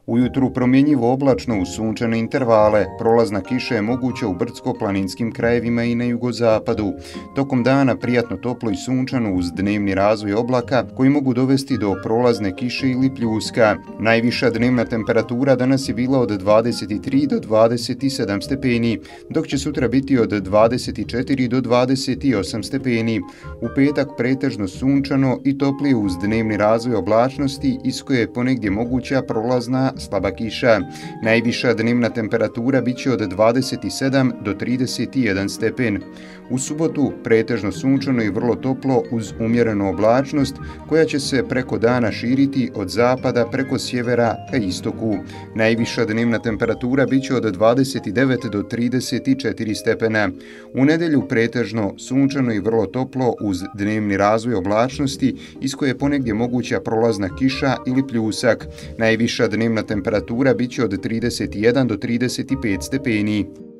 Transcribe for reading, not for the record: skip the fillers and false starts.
Ujutru promjenjivo oblačno uz sunčane intervale, prolazna kiša je moguća u brdsko-planinskim krajevima i na jugozapadu. Tokom dana prijatno toplo i sunčano uz dnevni razvoj oblaka koji mogu dovesti do prolazne kiše ili pljuska. Najviša dnevna temperatura danas je bila od 23 do 27 stepeni, dok će sutra biti od 24 do 28 stepeni. U petak pretežno sunčano i toplije uz dnevni razvoj oblačnosti iz koje je ponegdje moguća prolazna slaba kiša. Najviša dnevna temperatura biće od 27 do 31 stepen. U subotu pretežno sunčano i vrlo toplo uz umjerenu oblačnost koja će se preko dana širiti od zapada preko sjevera ka istoku. Najviša dnevna temperatura biće od 29 do 34 stepena. U nedjelju pretežno sunčano i vrlo toplo uz dnevni razvoj oblačnosti iz koje je ponegdje moguća prolazna kiša ili pljusak. Najviša dnevna temperatura biće od 31 do 35 stepeni.